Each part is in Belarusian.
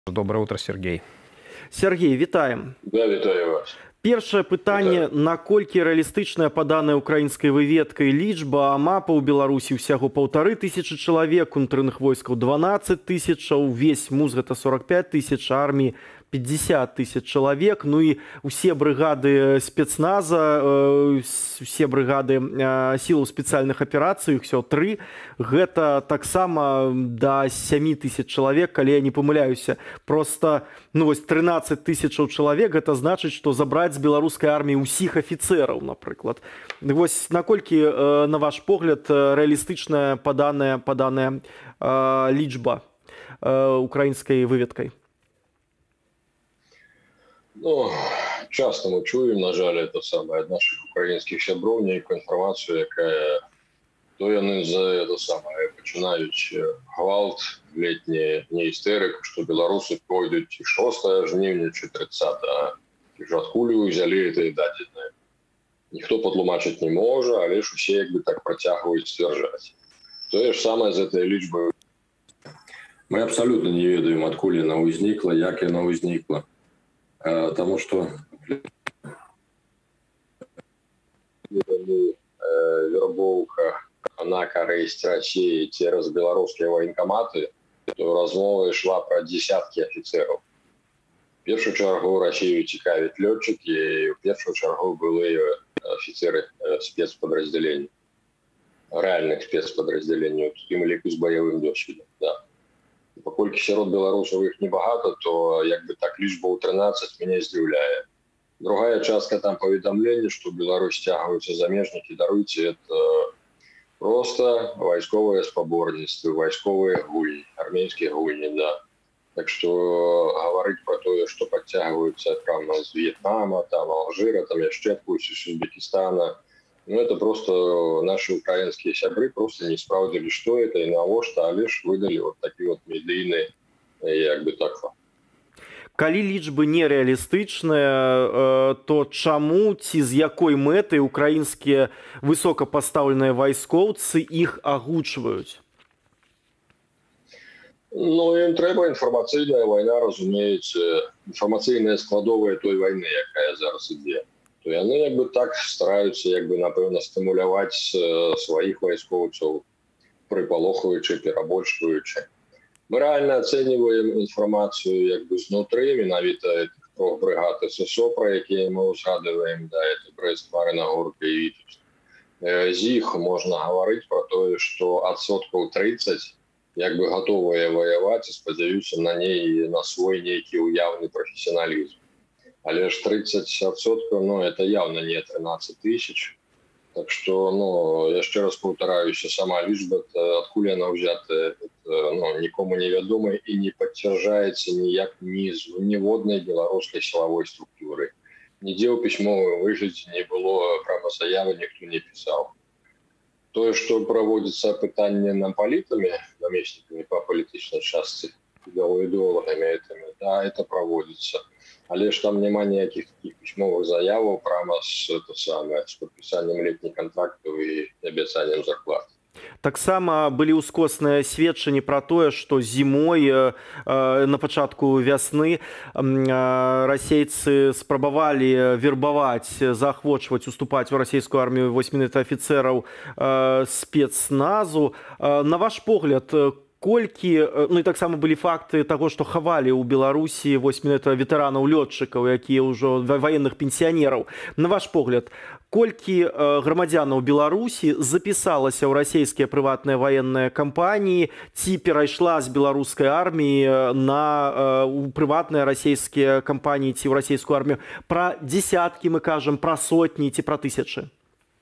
Доброе утро, Сергей. Сергей, вітаем. Да, вітаю вас. Першае пытанне, наколькі рэалістычная паданая украінскай выведкай лічба АМАПа ў Беларусі ўсяго 1500 чалавек, унутрыных войскаў 12 000, увесь МУЗ гэта 45 000, арміі 50 000 чалавек, ну і усе брыгады спецназа, усе брыгады сілаў спецыяльных аперацый, ўсё 3, гэта таксама да 7000 чалавек, калі я не памыляюся. Просто, ну вось 13 000 чалавек, гэта значыць, што забраць з беларускай арміі ўсіх афіцэраў, напрыклад. Вось наколькі, на ваш погляд, рэалістычная паданая лічба украінскай выведкай? Ну, часто мы чуем, на жаль, это самое, от наших украинских сябров некую информацию, якая то яны за это самое починають гвалт летний, не истерик, что белорусы пойдут 6 жнивня чи 30, ті ж откулю взяли это и дадене. Ніхто потлумачить не може, але ж усі якби так протягують стверджать. То ж саме з этой лічбою. Ми абсолютно не ведаем, откуль она возникла, як она возникла. Потому что вербовка на користь России через белорусские военкоматы, то размова йшла про десятки офицеров. В першу чергу Росію цікавить льотчики, і в першу чергу були офіцери спецподрозділень, реальних спецподрозділень, з бойовим досвідом. Да. Покольки серед білорусів їх небагато, то якби так лічба у 13 мене здивляє. Другая частка там повідомлення, що в Білорусь стягуються замежники, даруйте, это просто військове споборництво, військові гульні, армейські гульні, да. Так что говорить про то, что подтягиваются там из Вьетнама, там Алжира, там еще откуда-то из Узбекистана, ну это просто наши украинские сябры просто не справдили, что это и на что, а лишь выдали вот такие вот медийные, як бы так. Калі лічбы нерэалістычныя, то чаму ці з якой мэтай украінскія высокапастаўленыя вайскоўцы іх агучваюць? Ну, им треба информационная война, разумеется, информационная складовая той войны, якая зараз ідзе. То яны як бы так стараюцца, як бы, напэўна, стымуляваць сваіх вайскоўцаў, прыпалохваючы, перабольшваючы. Мы реально оцениваем информацию як бы знутры, менавіта этих 3 бригад ССО, про якія мы узгадываем, да, это Брест, Марина Горка и Витебск. З іх можна говорить про то, что адсоткаў 30 як бы готовые воевать и спадзяюцца на ней, на свой некий уявный профессионализм. Але ж 30%, ну, это явно не 13 000. Так что, ну, я еще раз повторяюсь, сама лічба, откуда она взята, это, ну, никому не ведомо и не подтверждается никак ни з ніводной белорусской силовой структуры. Нигде в письмовом выгляде не было прямо заявы, никто не писал. То, что проводится питание намполитами, наместниками по политичной части, идеологами этими, да, это проводится. Але ж там нема ніяких таких письмовых заявок прямо с подписанием летних контрактов и обещанием зарплат. Таксама былі ўскосныя сведчанні пра тое, што зімой на пачатку вясны расейцы спрабавалі вербаваць, заахвочваць, уступаць у расійскую армію 8 афіцэраў спецназу. На ваш погляд, колькі, ну і таксама былі факты таго, што хавалі ў Беларусі 8 ветэранаў лётчыкаў, якія ўжо ваенных пенсіянераў. На ваш погляд, колькі грамадзянаў Беларусі запісалася ў расійскія прыватныя ваенныя кампаніі, ці перайшла з беларускай арміі на прыватныя расійскія кампаніі ці ў расійскую армію? Пра дзесяткі мы кажам, пра сотні ці пра тысячы?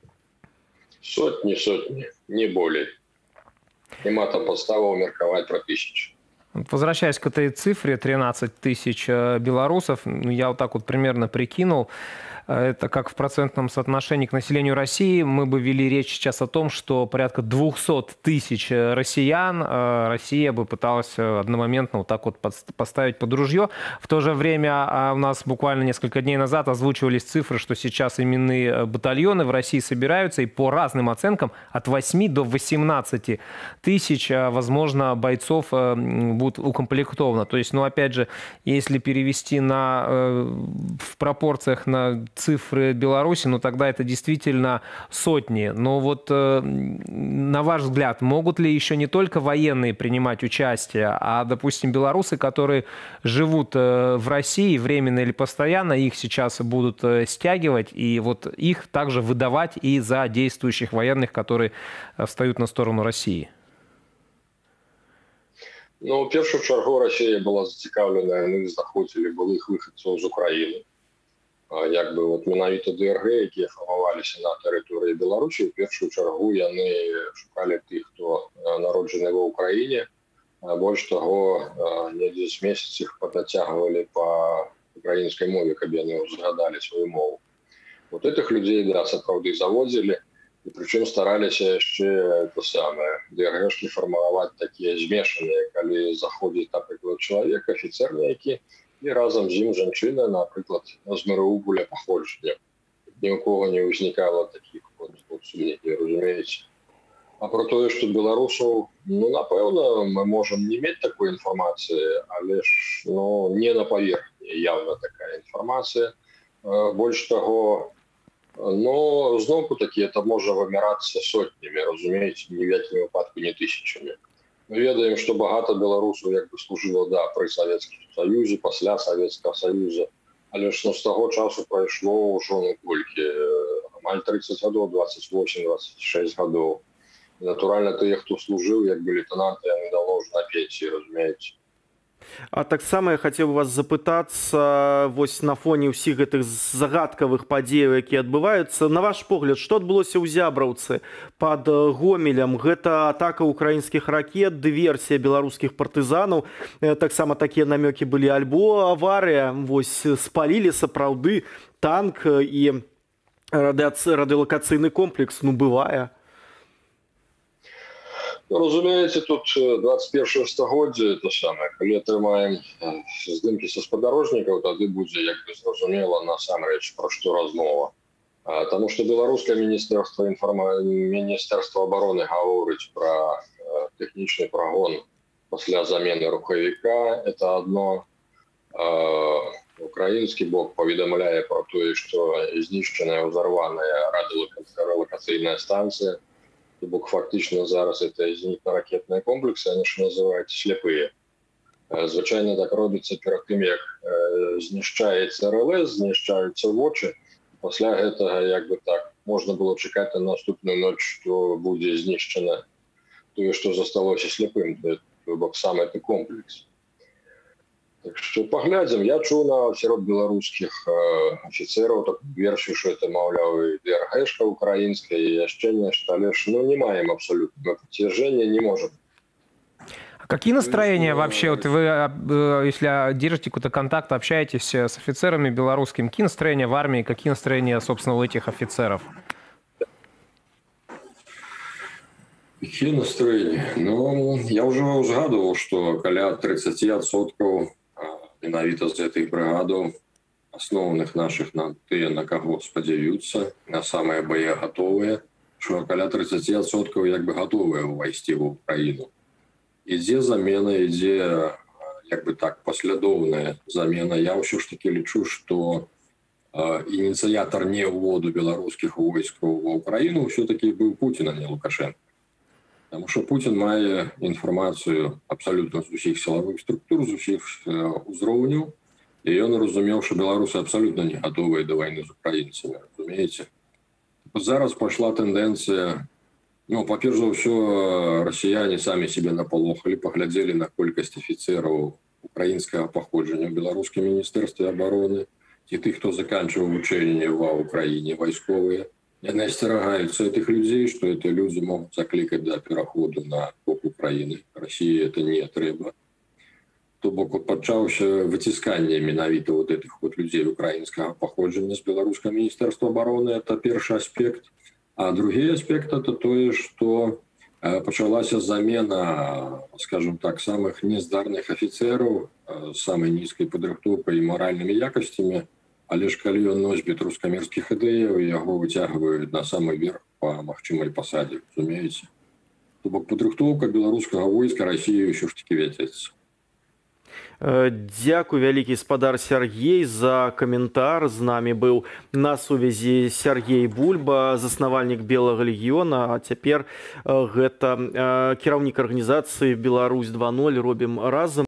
Сотни, не более. Нема там подставы мерковать про 1000. Возвращаясь к этой цифре, 13 000 белорусов, ну, я вот так вот примерно прикинул, это как в процентном соотношении к населению России, мы бы вели речь сейчас о том, что порядка 200 тысяч россиян Россия бы пыталась одномоментно вот так вот поставить под ружье. В то же время у нас буквально несколько дней назад озвучивались цифры, что сейчас именные батальоны в России собираются, и по разным оценкам от 8 до 18 тысяч, возможно, бойцов будут укомплектовано. То есть, ну, опять же, если перевести в пропорциях на цифры Беларуси, ну, тогда это действительно сотни. Но вот, на ваш взгляд, могут ли еще не только военные принимать участие, а, допустим, белорусы, которые живут в России временно или постоянно, их сейчас будут стягивать, и вот их также выдавать и за действующих военных, которые встают на сторону России? Ну, в першую чергу Росія була зацікавлена, яны знаходзілі былых выхадцаў з Украіны. Як бы вот менавіта ДРГ, якія фармаваліся на тэрыторыі Беларусі, в першую чергу яны шукалі тых, хто народжаны ва ўкраіне. Больш таго, недзе з месяц іх паднацягвалі па украінскай мове, каб яны узгадалі сваю мову. Вот этих людей, да, сапраўды заводзілі. І прычым стараліся яшчэ ДРГшкі фармаваць такія змешаныя, калі заходзіць, напрыклад, чалавек, афіцэр нейкі, і разам з ім жанчына, напрыклад, з Марыуполя паходжання. Ні ў кого не ўзнікала такіх сумненняў, разумееце. А про тое, што беларусаў, ну, напэўна, мы можам не мець такой інфармацыі, але ж, ну, не на паверхні явна такая інфармацыя. Больш таго, но зноўку-такі это можа вымярацца сотнямі, разумееце, ні в якім выпадку не тысячамі. Мы ведаем, што багата беларусаў як бы служыла, да, пры Савецкім Саюзе, пасля Савецкага Саюза, але ж, ну, з таго часу прайшло ўжо, ну, колькі, амаль 30 гадоў, 28-26 гадоў. І, натуральна, тыя, хто служыў, як бы лейтенанты, яны даўно ўжо на пенсіі, разумееце. А таксама я хацеў вас запытацца, вось на фоне ўсіх гэтых загадкавых падзеяў, якія адбываюцца, на ваш погляд, што адбылося ў Зябраўцы пад Гомелем? Гэта атака ўкраінскіх ракет, дыверсія беларускіх партызанаў, таксама такія намёкі былі, альбо аварыя, вось спалілі сапраўды танк і радыёлакацыйны комплекс, ну, бывае. Разумееце, тут 21 стагоддзе, калі атрымаем здымкі са спадарожнікаў, тады будзе, як бы, зразумела, насамрэч, пра што размова. Таму што беларускае міністэрства абароны гаворыць пра тэхнічны прагон пасля замены рухавіка. Это адно. Украінскі бок паведамляе пра тое, што знішчаная ўзарваная радыёлакацыйная станцыя. То бок фактычна зараз это зенітна-ракетныя комплексы, они ж называюць сляпыя. Звычайна так робіцца перад тым, як знішчаецца РЛС, знішчаюцца вочы. Пасля гэтага, як бы так, можна было чакаць на наступную ноч, што будзе знішчана тое, што засталося сляпым, то бок сам гэты комплекс. Так што паглядзім, я чуў сярод беларускіх афіцэраў такую версію, што это, маўляў, і ДРГшка украінская, і яшчэ нешта, але ж, ну, не маем абсолютно подтверждения, не можем. А какие настроения вообще, вот вы, если держите какой-то контакт, общаетесь с офицерами белорусскими, какие настроения в армии, какие настроения, собственно, у этих офицеров? Какие настроения? Ну, я уже узгадывал, что каля 30% менавіта з гэтых бригадаў асноўных наших на тыя, на каго спадзяюцца, на самыя боегатовыя, што каля 30% як бы гатовыя ўвайсці ва Ўкраіну. Ідзе замена, ідзе як бы так паслядоўная замена. Я ўсё ж таки лічу, што ініцыятар не ўводу беларускіх войскаў ва Ўкраіну ўсё-таки быў Путін, а не Лукашенко. Потому что Путин мае информацию абсолютно з усіх силовых структур, з усіх узроўняў, и он разумеў, что белорусы абсолютно не готовы до войны с украинцами, разумеете. Зараз пошла тенденция, ну, по-перше за ўсё, россияне сами себе наполохали, поглядели на колькость офицеров украинского походжання в белорусском министерстве обороны, и тых, кто заканчивал учение во Украине, войсковые. Яны асцерагаюцца этих людей, что это люди могут закликать до пераходу на бок Украины. России это не трэба. То бок пачаўся выцісканне менавіта вот этих вот людзей украінскага паходжання з беларускага міністэрства обороны. Это першы аспект. А другі аспект это тое, што пачалася замена, скажем так, самых нездарных афіцераў з самай нізкай падрыхтоўкай і маральнымі якасцямі, але ж калі ён носьбіт рускамірскіх ідэяў, яго выцягваюць на самы верх па магчымай пасадзе, разумееце. То бок падрыхтоўка беларускага войска Расіі ўсё ж такі вядзецца. Дякую вялікі спадар Сергей за каментар. З намі быў на сувязі Сергей Бульба, заснавальнік Белага легіёна, а цяпер гэта кіраўнік арганізацыі Беларусь 2.0 робім разам.